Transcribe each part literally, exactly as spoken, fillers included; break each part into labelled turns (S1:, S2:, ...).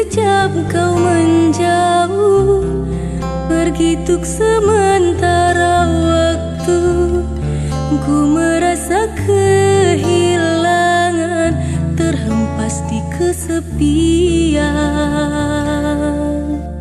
S1: sejak kau menjauh, pergi tuk sementara waktu. Ku merasa kehilangan, terhempas di kesepian.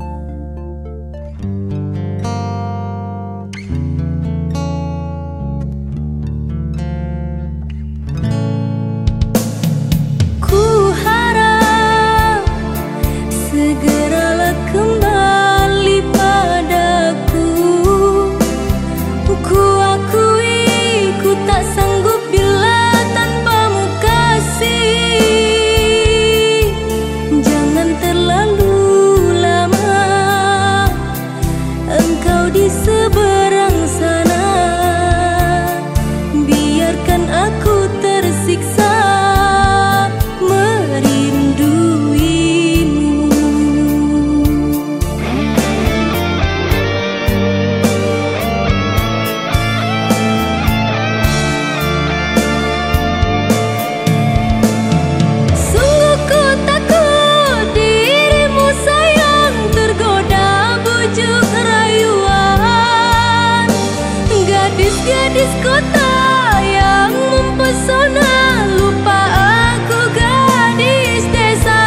S1: Gadis kota yang mempesona, lupa aku gadis desa.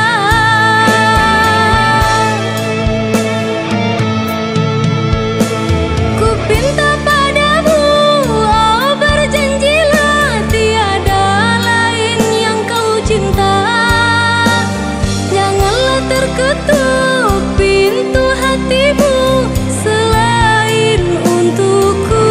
S1: Ku pinta padamu, oh berjanjilah tiada lain yang kau cinta. Janganlah terketuk pintu hatimu selain untukku.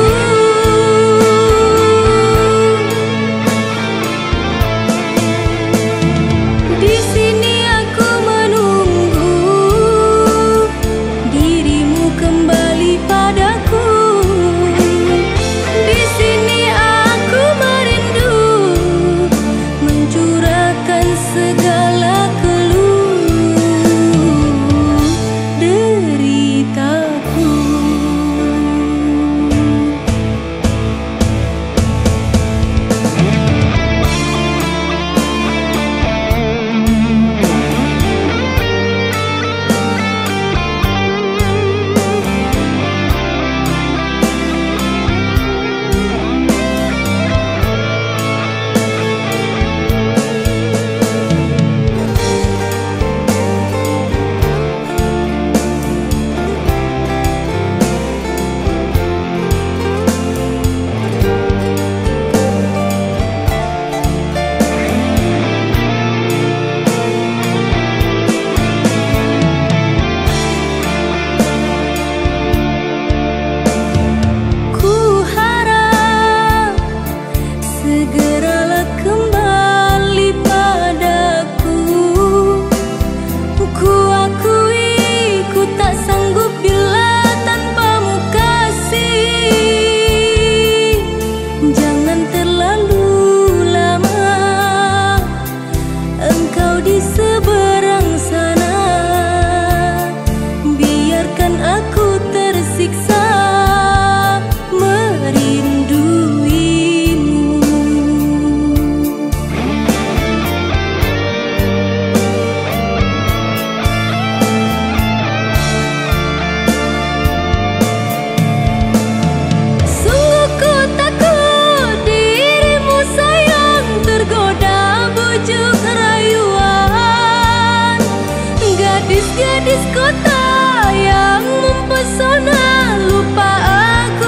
S1: Gadis kota yang mempesona, lupa aku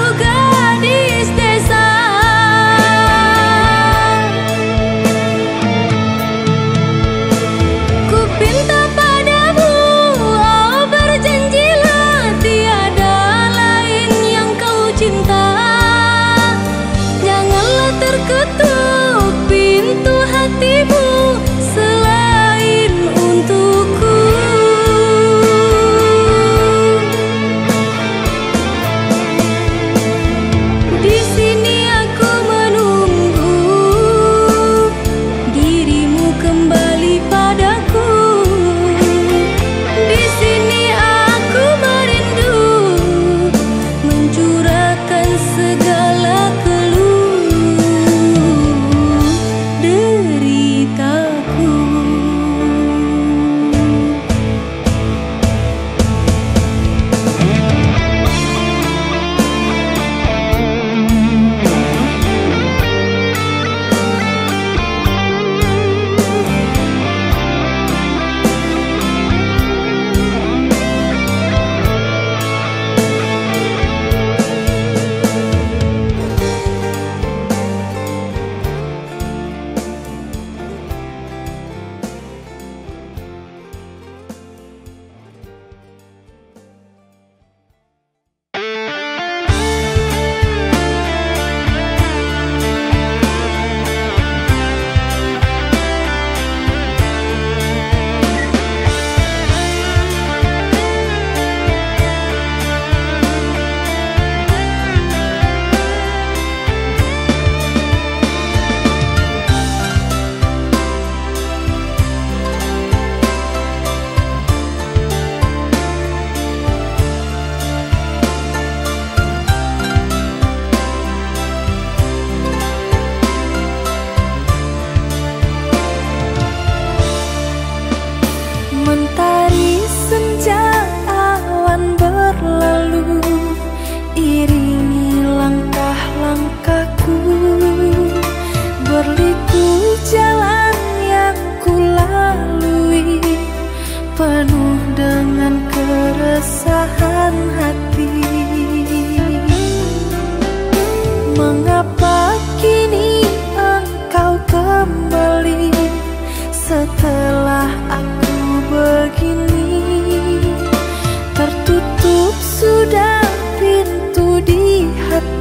S1: gadis desa. Ku pinta padamu, oh berjanjilah tiada lain yang kau cinta. Janganlah terketuk pintu hatimu selain untukku.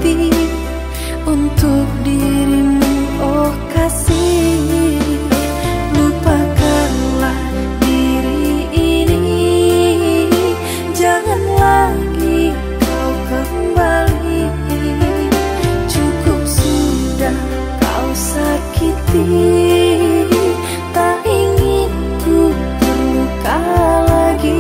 S1: hati untuk dirimu, oh kasih. Lupakanlah diri ini, jangan lagi kau kembali. Cukup sudah kau sakiti, tak ingin ku terluka lagi.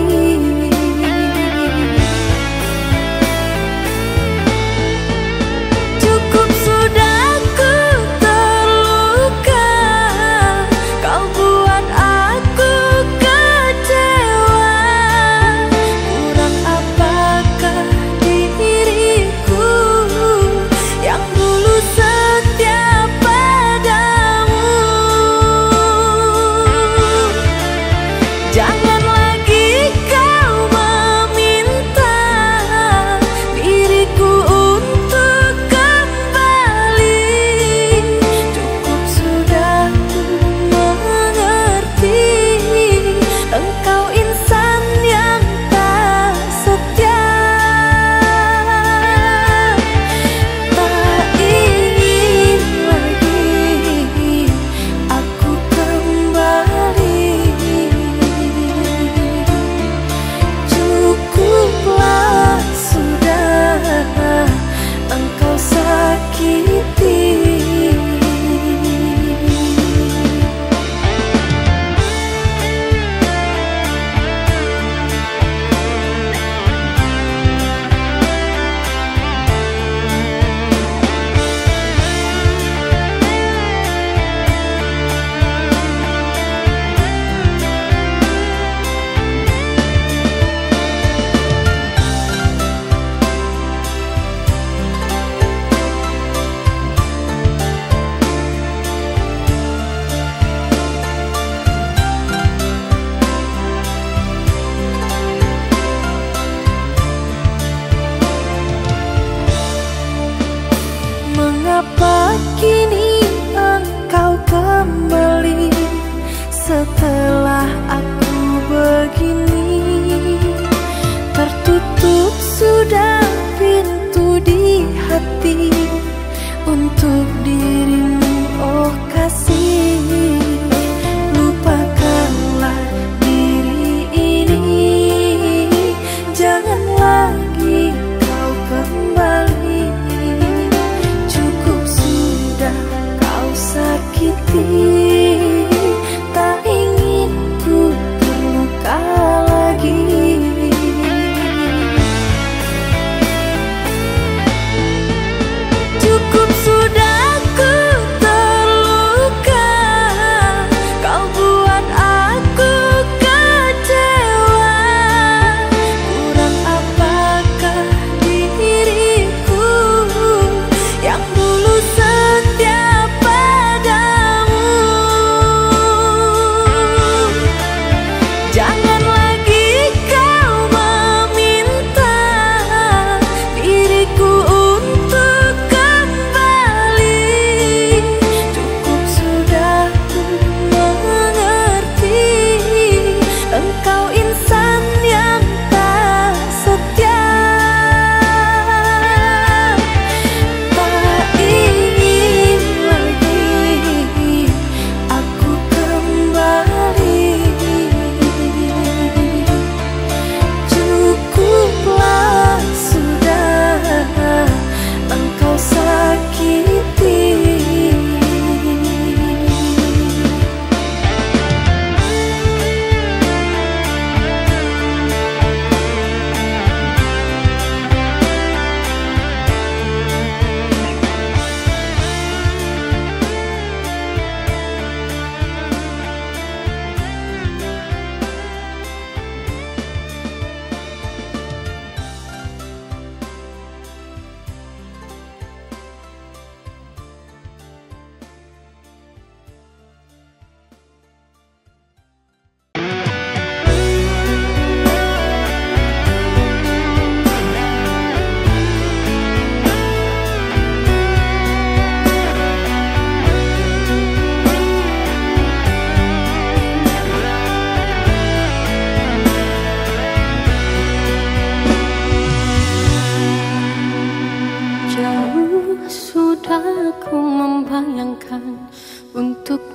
S1: Cukup sudah ku terluka, kau buat aku kecewa. Kurang apakah diriku yang dulu setia padamu? Jangan lagi kau meminta diriku untuk kembali. Cukup sudah ku mengerti, engkau insan yang tak setia. Tak ingin lagi aku kembali. Cukuplah sudah engkau sakiti. Mengapa kini engkau kembali setelah aku begini? Tertutup sudah pintu di hati untuk dirimu, oh kasih. Lupakanlah diri ini, jangan lagi kau kembali. Cukup sudah kau sakiti, tak ingin ku terluka lagi.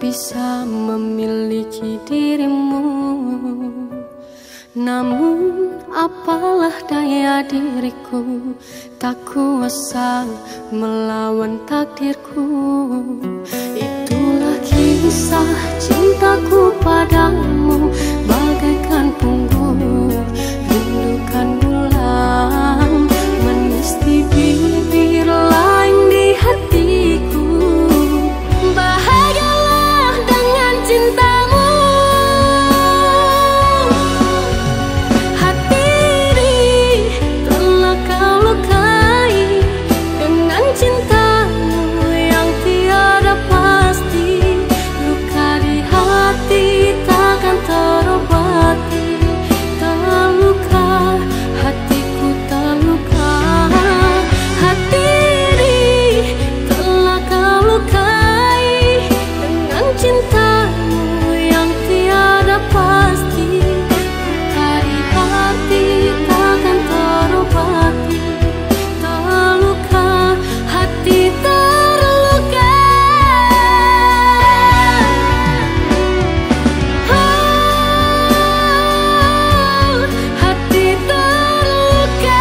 S2: bisa memiliki dirimu. Namun apalah daya diriku, tak kuasa melawan takdirku. Itulah kisah cintaku padamu, bagaikan punggur rindukan bulan, manis di bibir lain di hatiku. Bahagialah dengan cintamu. Hati ini telah kau lukai dengan cintamu yang tiada pasti. Luka di hati takkan terobati. Terluka, hatiku terluka. Hati ini telah kau lukai dengan cintamu yang tiada pasti. Luka di hati takkan terobati. Terluka, hati terluka. Oh, hati terluka.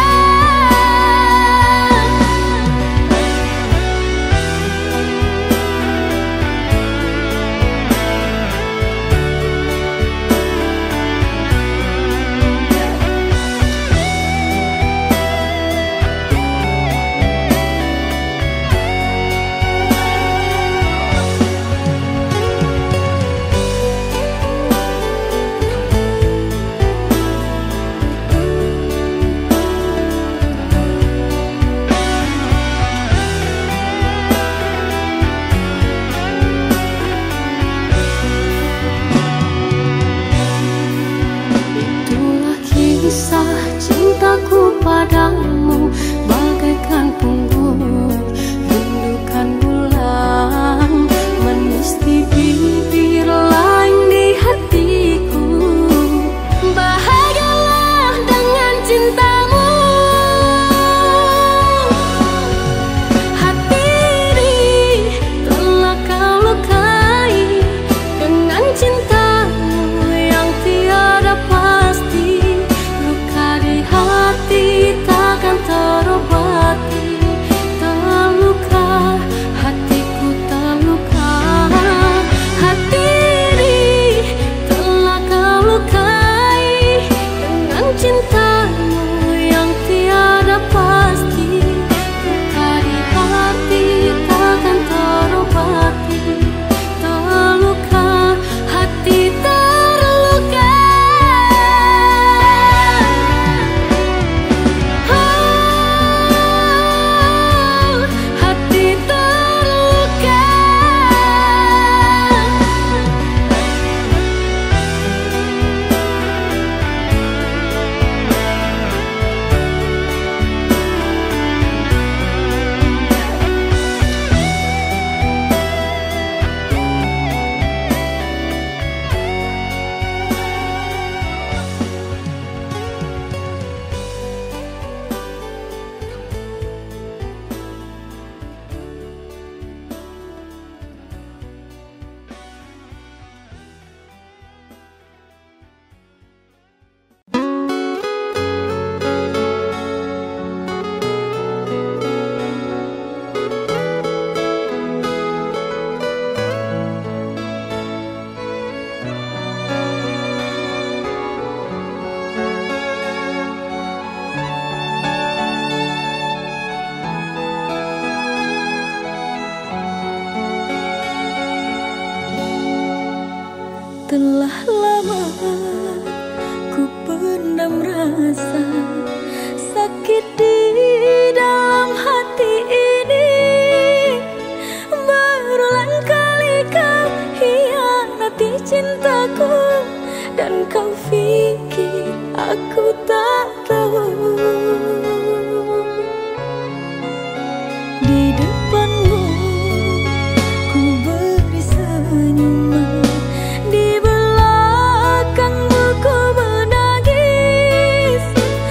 S2: Itulah kisah cintaku padamu, bagaikan punggur rindukan bulan, manis di bibir lain di hatiku. Bahagialah dengan cintamu. Hati ini telah kau lukai dengan cintamu yang tiada pasti. Luka di hati takkan terobati. Terluka, hatiku terluka. Hati ini telah kau lukai dengan cintamu yang tiada pasti. Luka di hati takkan terobati. Terluka, hati terluka. Oh, hati terluka. Telah lama ku pendam rasa sakit di dalam hati ini. Berulang kali kau hianati cintaku, dan kau pikir aku tak tahu. Di depanmu ku beri senyuman, di belakangmu ku menangis.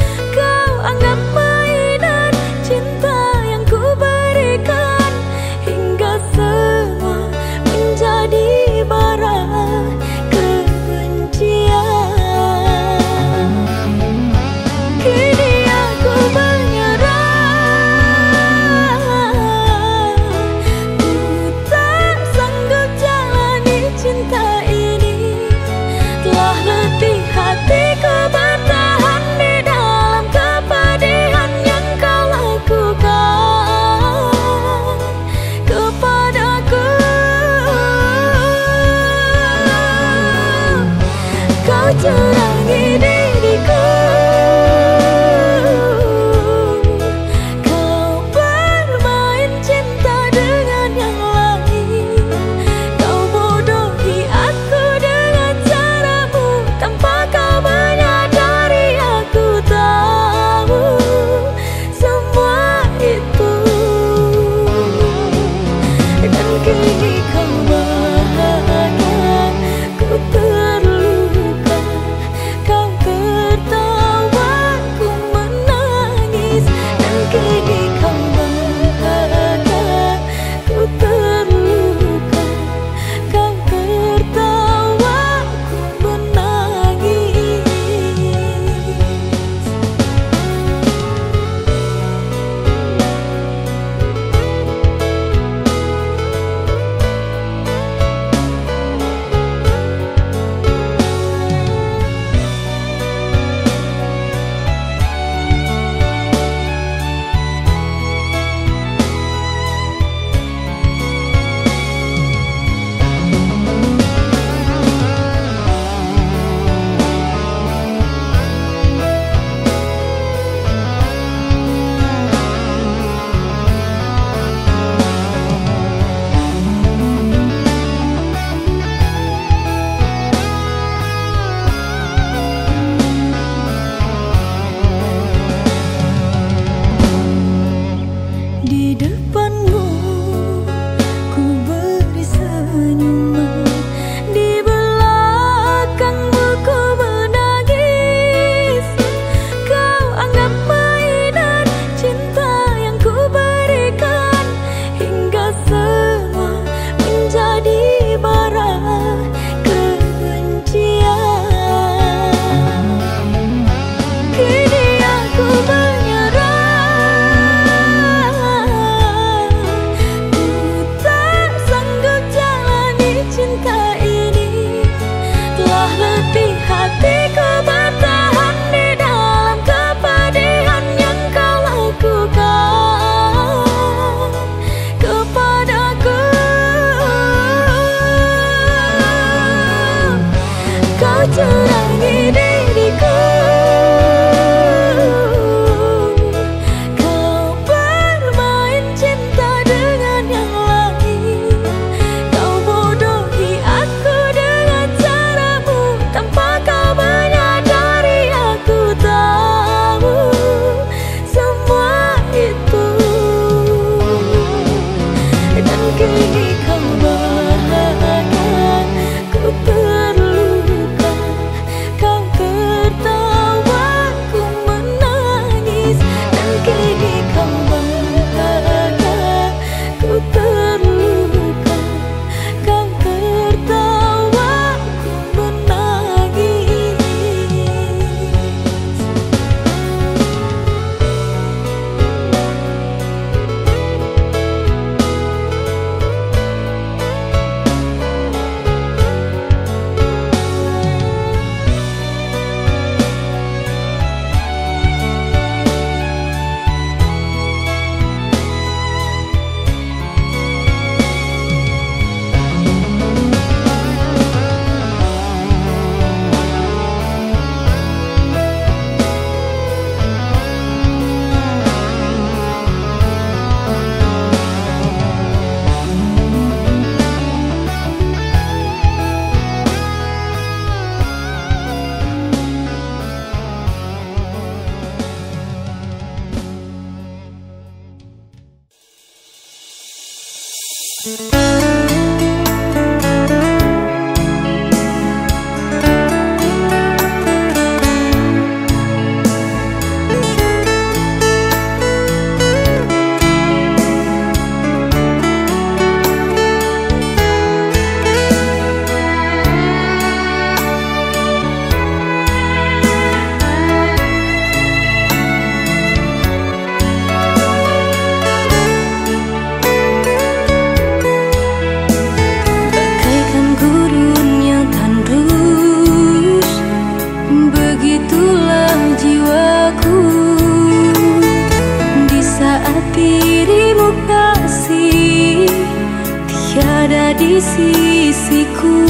S2: Di sisiku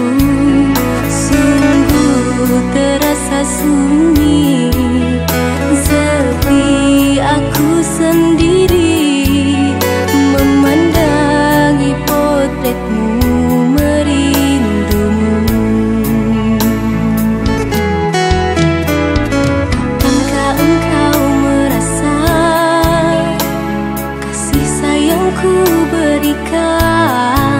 S2: sungguh terasa sunyi, sepi aku sendiri memandangi potretmu merindumu. Apakah engkau merasa kasih sayangku berikan?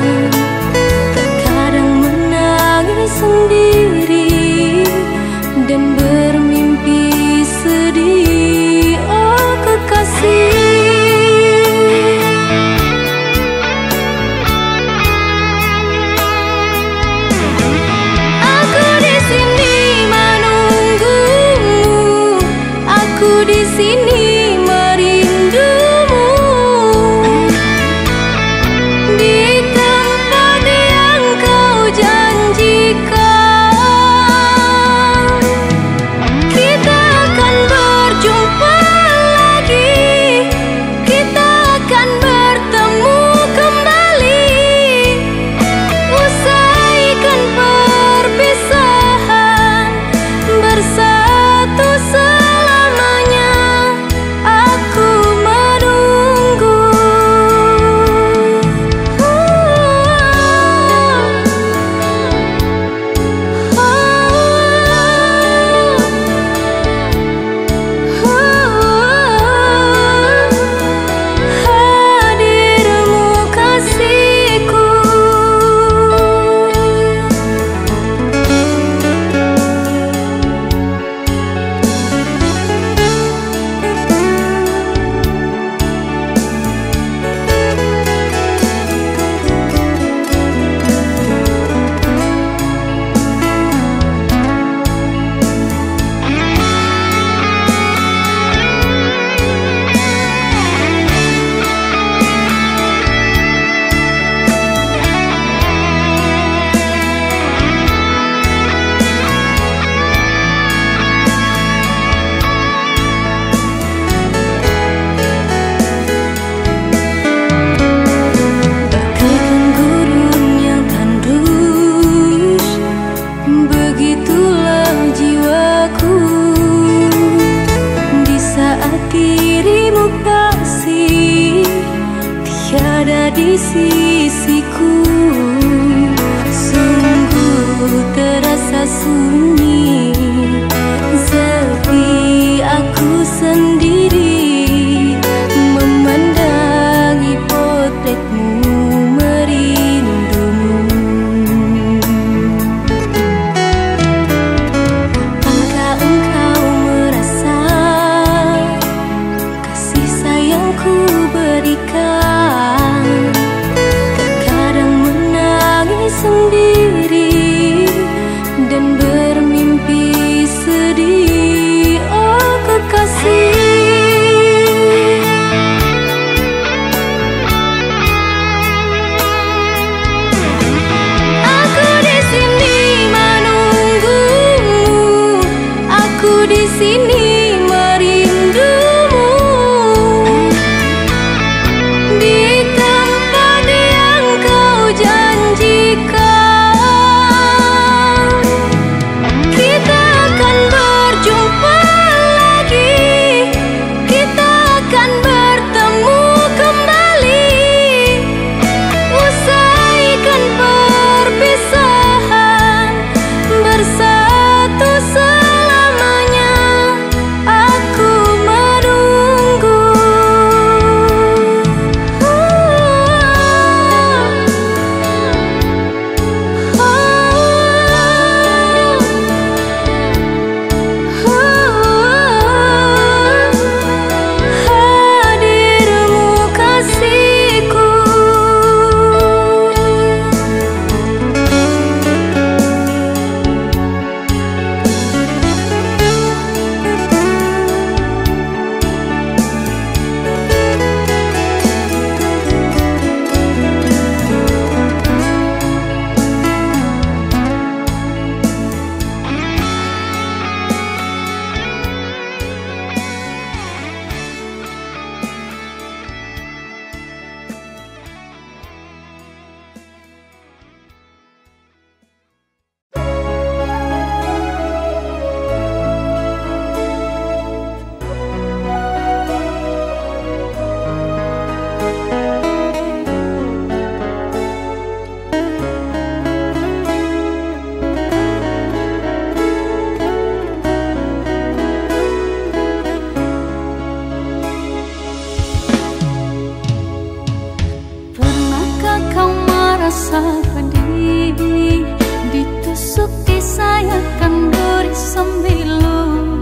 S2: Sendiri dan bermimpi sedih, oh kekasih. Aku di sini menunggumu, aku di sini merindumu. Di tempat yang kau janjikan. Di sisiku sungguh terasa sunyi, sepi aku sendiri memandangi potretmu merindumu. Apakah engkau merasa kasih sayangku berikan? Sendiri
S1: sembilu,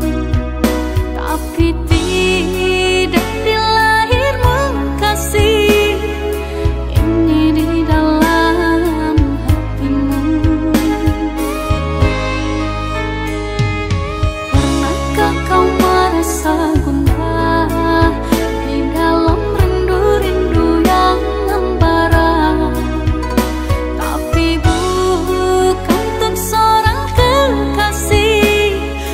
S1: tapi tidak di lahirmu kasih. Ini di dalam hatimu. Pernahkah kau merasa gundah di dalam rindu-rindu yang membara, tapi bukan untuk seorang kekasih,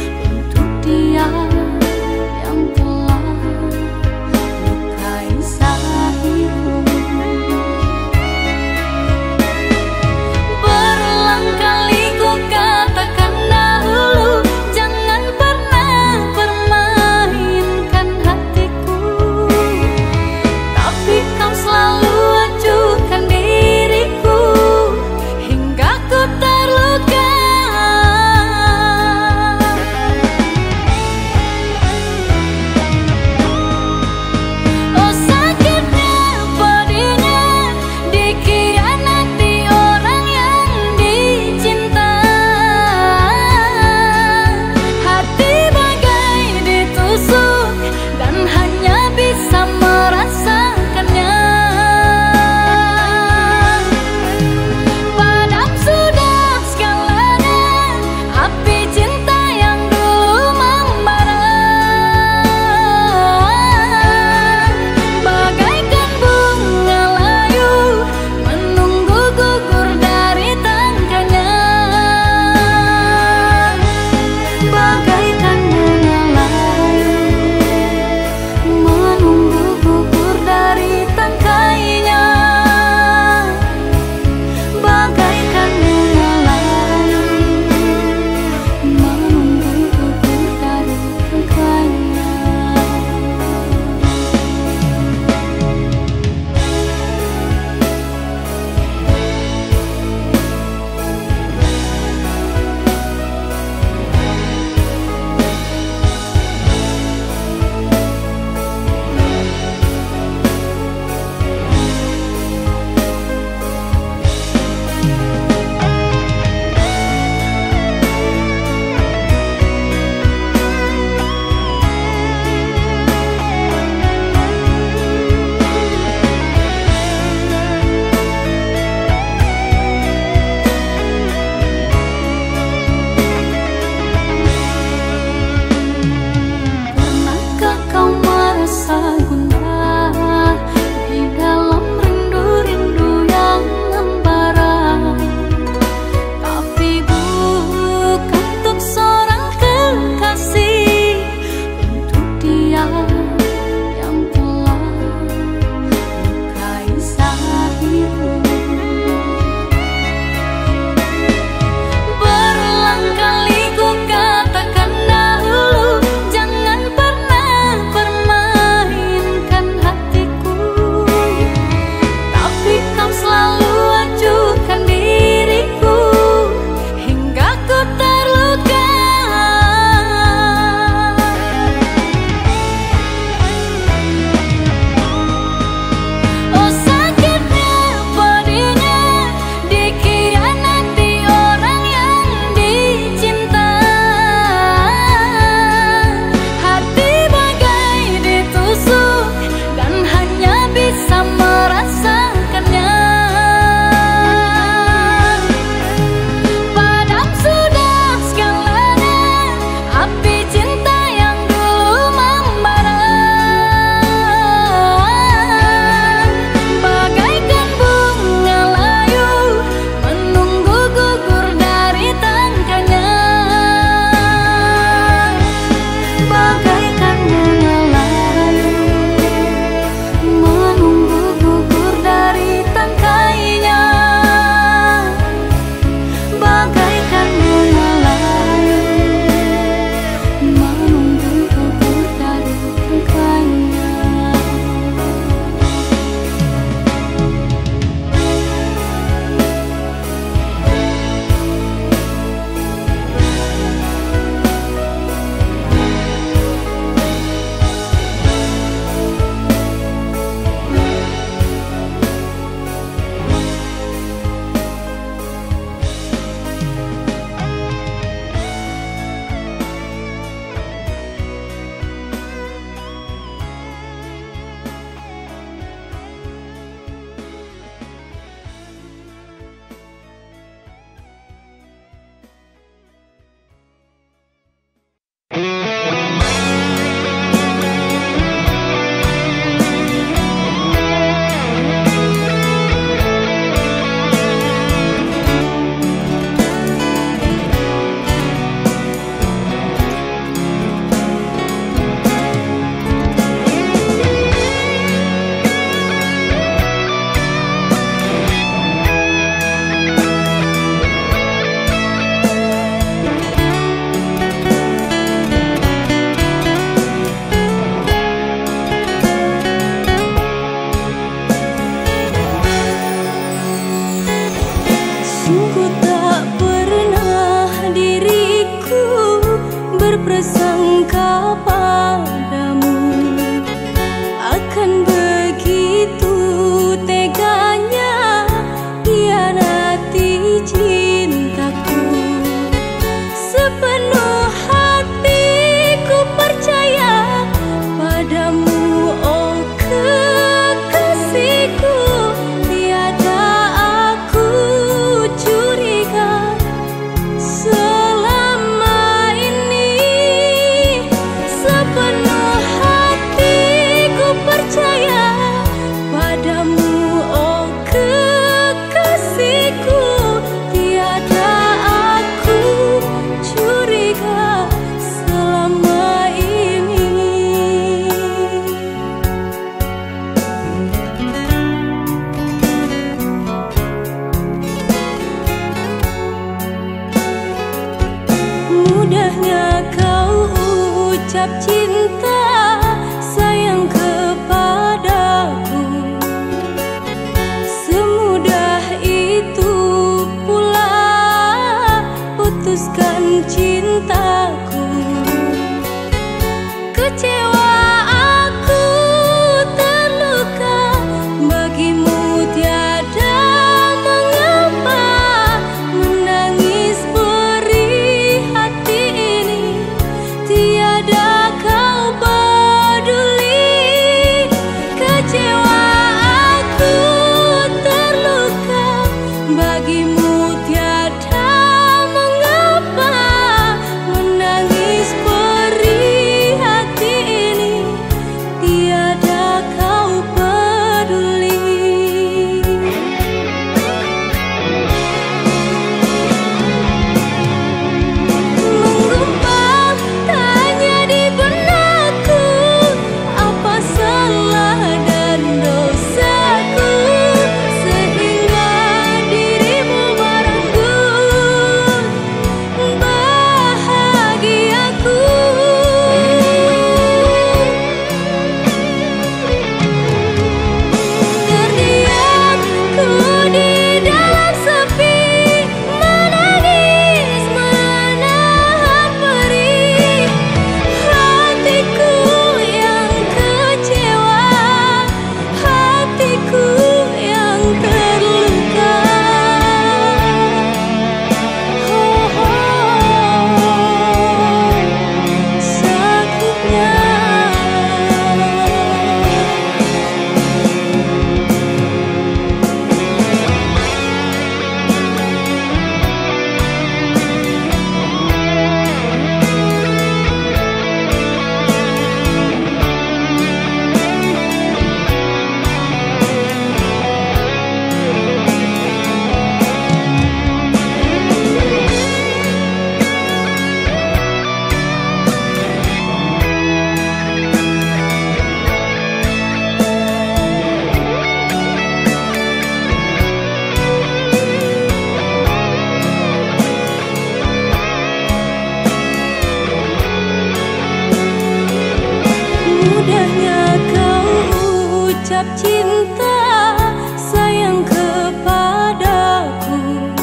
S2: ucap cinta sayang kepadaku.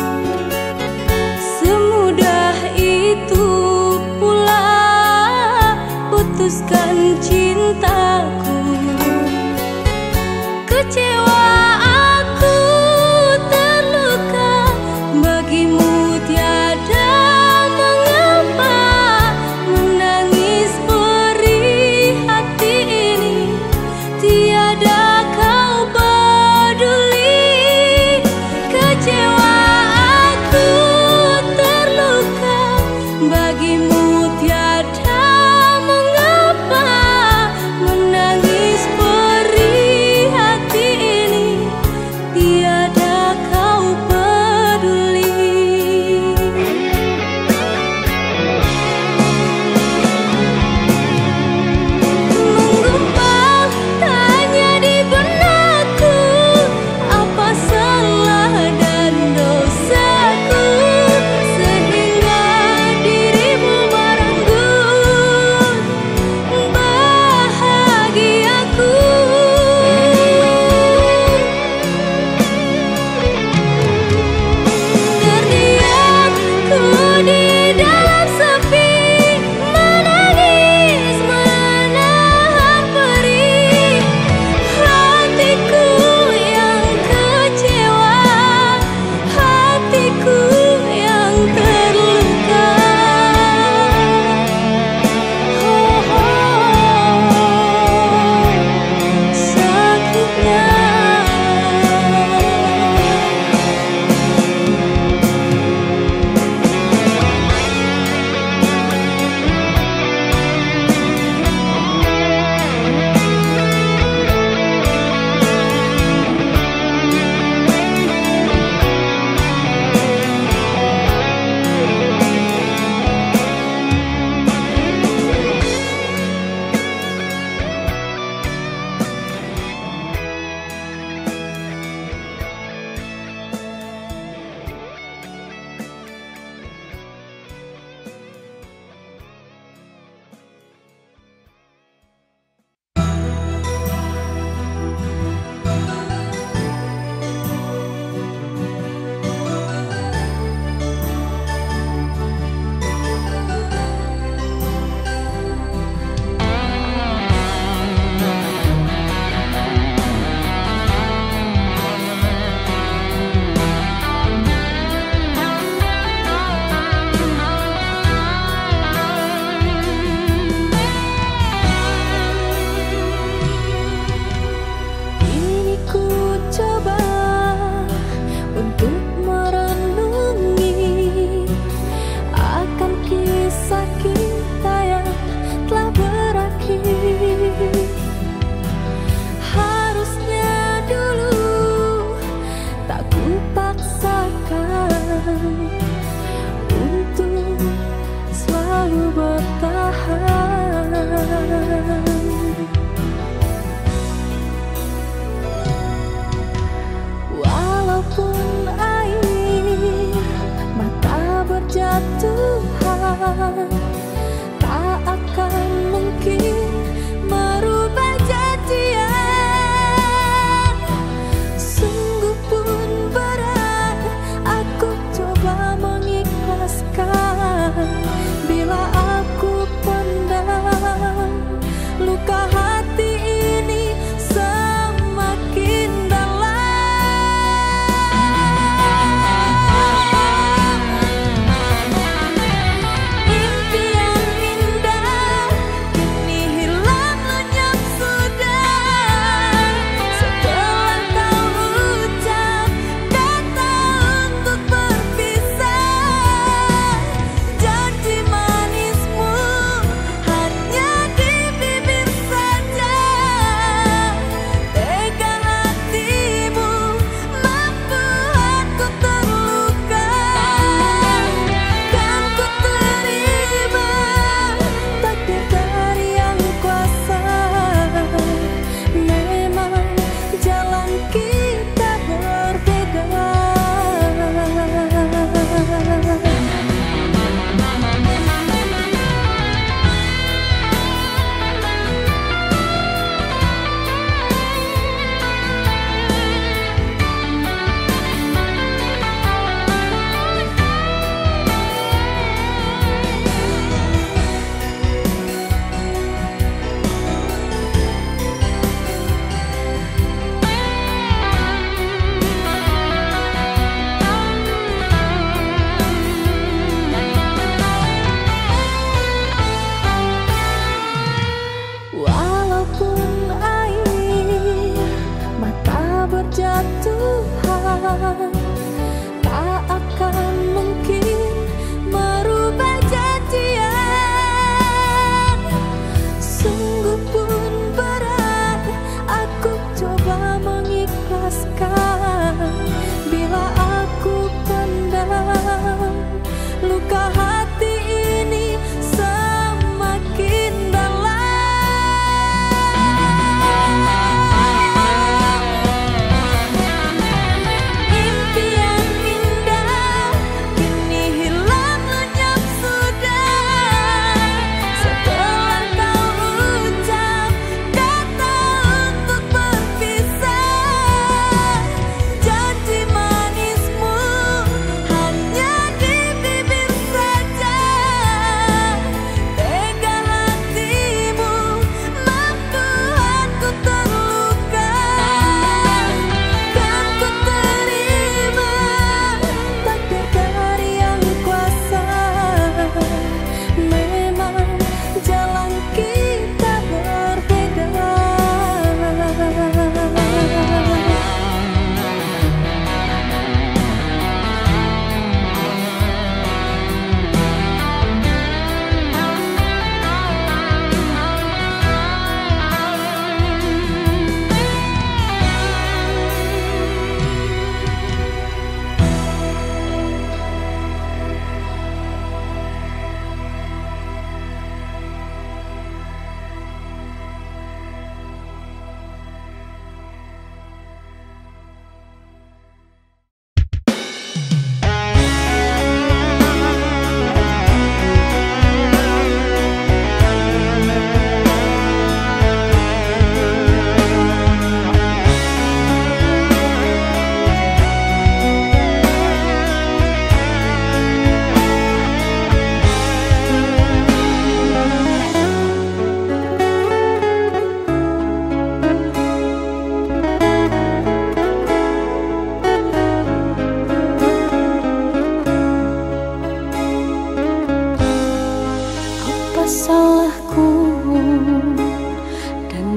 S2: Semudah itu pula putuskan cintaku. Kecewa aku terluka, bagimu tiada mengapa. Menangis perih hati ini, tiada kau peduli.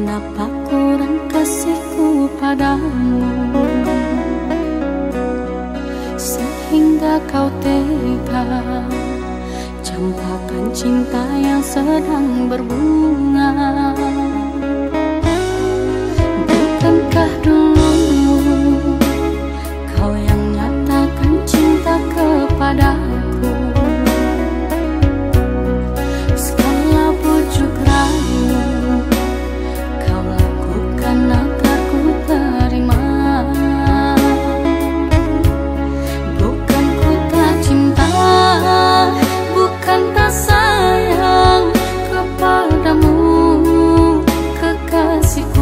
S1: Kenapa kurang kasihku padamu, sehingga kau tega campakkan cinta yang sedang berbunga. Bukankah dulu kau yang nyatakan cinta kepadaku? Segala bujuk rayu kau lakukan agar ku terima. Bukan ku tak cinta, bukan tak sayang kepadamu, kekasihku.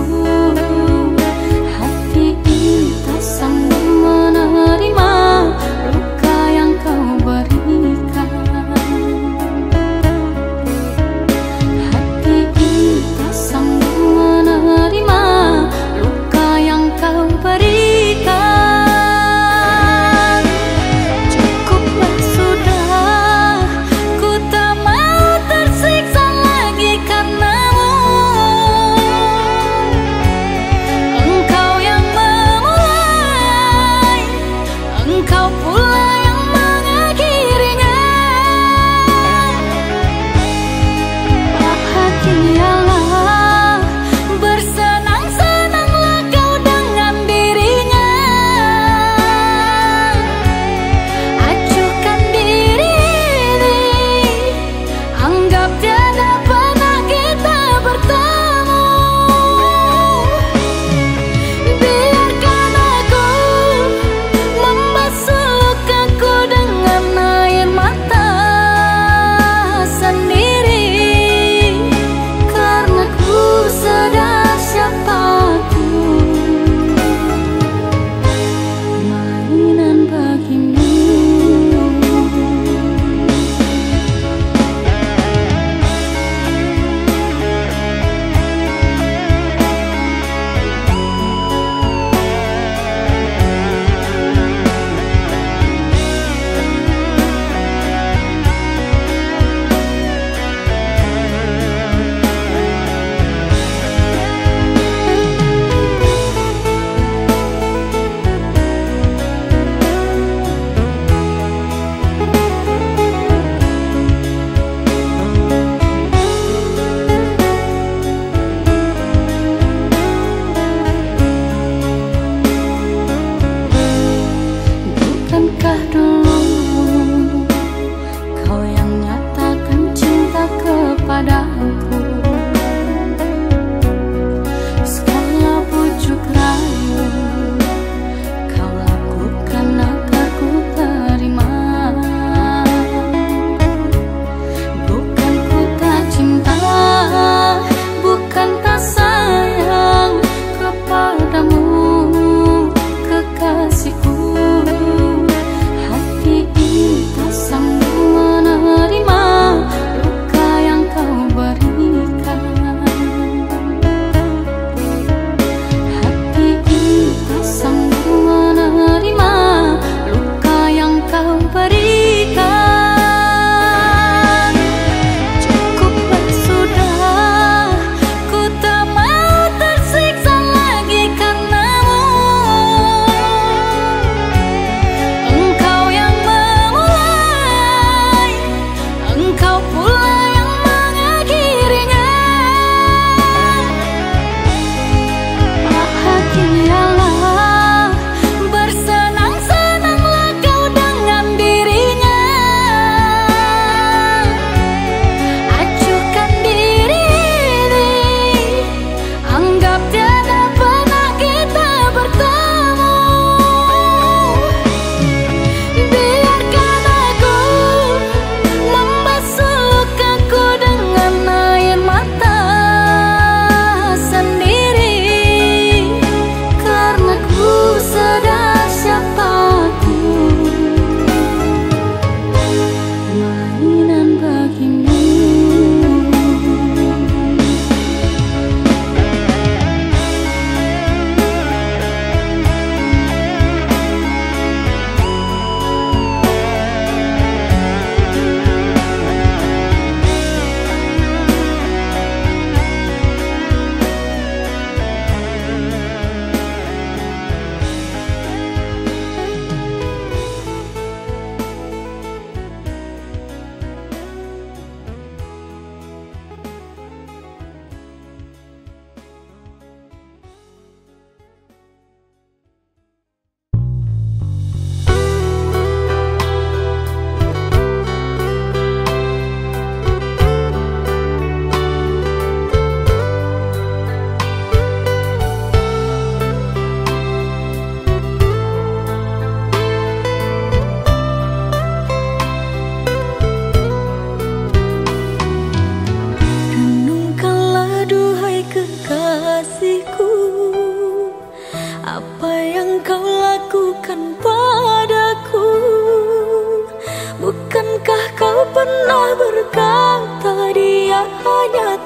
S1: Hati ini tak sanggup menerima luka yang kau berikan. Hati ini tak sanggup menerima luka yang kau berikan. Cukuplah sudah, ku tak mau tersiksa lagi karenamu. Engkau yang memulai, engkau pula yang mengakhirinya. Bahagialah, bersenang-senanglah kau dengan dirinya. Acuhkan diri ini, anggap tiada pernah kita bertemu. Biarkan aku membasuh lukaku dengan air mata sendiri, karena ku sadar siapa aku, mainan bagimu. Bukankah dulu kau yang nyatakan cinta kepadaku? Segala bujuk rayu kau lakukan agar ku terima. Bukan ku tak cinta, bukan tak sayang kepadamu, kekasihku. Hati ini tak sanggup menerima luka yang kau berikan. Hati ini tak sanggup menerima luka yang kau berikan. Cukuplah sudah, ku tak mau tersiksa lagi karenamu. Engkau yang memulai, engkau pula yang mengakhirinya. Bahagialah, bersenang-senanglah kau dengan dirinya. Acuhkan diri ini, anggap tiada pernah kita bertemu. Biarkan aku membasuh lukaku dengan air mata sendiri, karena ku sadar siapa aku, mainan bagimu.
S2: Apa yang kau lakukan padaku? Bukankah kau pernah berkata dia hanya